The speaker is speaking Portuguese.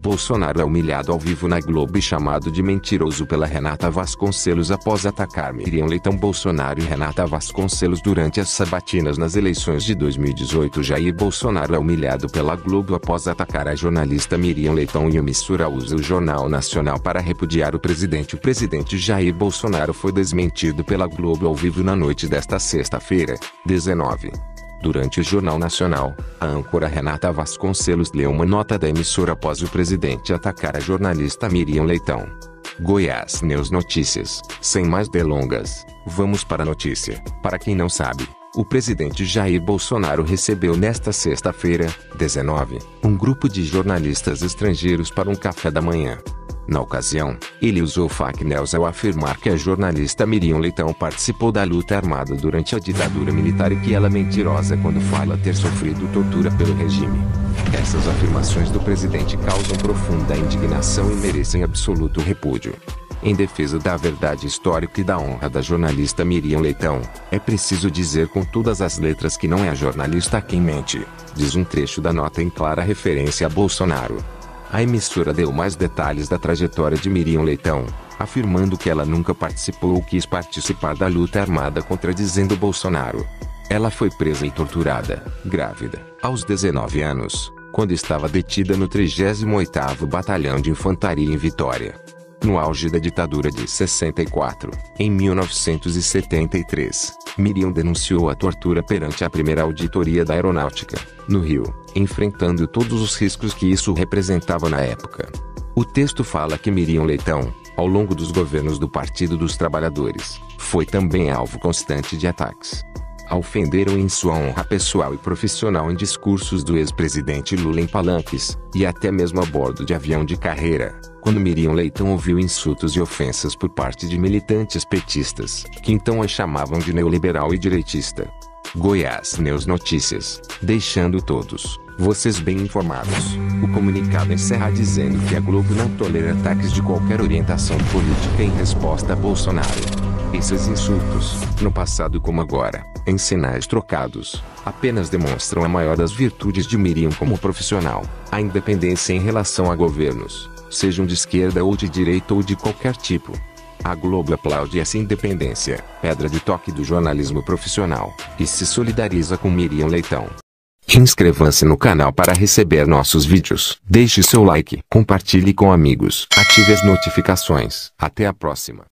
Bolsonaro é humilhado ao vivo na Globo e chamado de mentiroso pela Renata Vasconcelos após atacar Miriam Leitão. Bolsonaro e Renata Vasconcelos durante as sabatinas nas eleições de 2018. Jair Bolsonaro é humilhado pela Globo após atacar a jornalista Miriam Leitão e a emissora usa o Jornal Nacional para repudiar o presidente. O presidente Jair Bolsonaro foi desmentido pela Globo ao vivo na noite desta sexta-feira, 19. Durante o Jornal Nacional, a âncora Renata Vasconcelos leu uma nota da emissora após o presidente atacar a jornalista Miriam Leitão. Goiás News Notícias. Sem mais delongas, vamos para a notícia. Para quem não sabe, o presidente Jair Bolsonaro recebeu nesta sexta-feira, 19, um grupo de jornalistas estrangeiros para um café da manhã. Na ocasião, ele usou fake news ao afirmar que a jornalista Miriam Leitão participou da luta armada durante a ditadura militar e que ela é mentirosa quando fala ter sofrido tortura pelo regime. Essas afirmações do presidente causam profunda indignação e merecem absoluto repúdio. Em defesa da verdade histórica e da honra da jornalista Miriam Leitão, é preciso dizer com todas as letras que não é a jornalista quem mente, diz um trecho da nota em clara referência a Bolsonaro. A emissora deu mais detalhes da trajetória de Miriam Leitão, afirmando que ela nunca participou ou quis participar da luta armada, contradizendo Bolsonaro. Ela foi presa e torturada, grávida, aos 19 anos, quando estava detida no 38º Batalhão de Infantaria em Vitória. No auge da ditadura de 64, em 1973, Miriam denunciou a tortura perante a primeira auditoria da Aeronáutica, no Rio, enfrentando todos os riscos que isso representava na época. O texto fala que Miriam Leitão, ao longo dos governos do Partido dos Trabalhadores, foi também alvo constante de ataques. A ofenderam em sua honra pessoal e profissional em discursos do ex-presidente Lula em palanques, e até mesmo a bordo de avião de carreira, quando Miriam Leitão ouviu insultos e ofensas por parte de militantes petistas, que então a chamavam de neoliberal e direitista. Goiás News Notícias, deixando todos vocês bem informados. O comunicado encerra dizendo que a Globo não tolera ataques de qualquer orientação política em resposta a Bolsonaro. Esses insultos, no passado como agora, em sinais trocados, apenas demonstram a maior das virtudes de Miriam como profissional, a independência em relação a governos, sejam de esquerda ou de direita ou de qualquer tipo. A Globo aplaude essa independência, pedra de toque do jornalismo profissional, e se solidariza com Miriam Leitão. Inscreva-se no canal para receber nossos vídeos. Deixe seu like, compartilhe com amigos, ative as notificações. Até a próxima.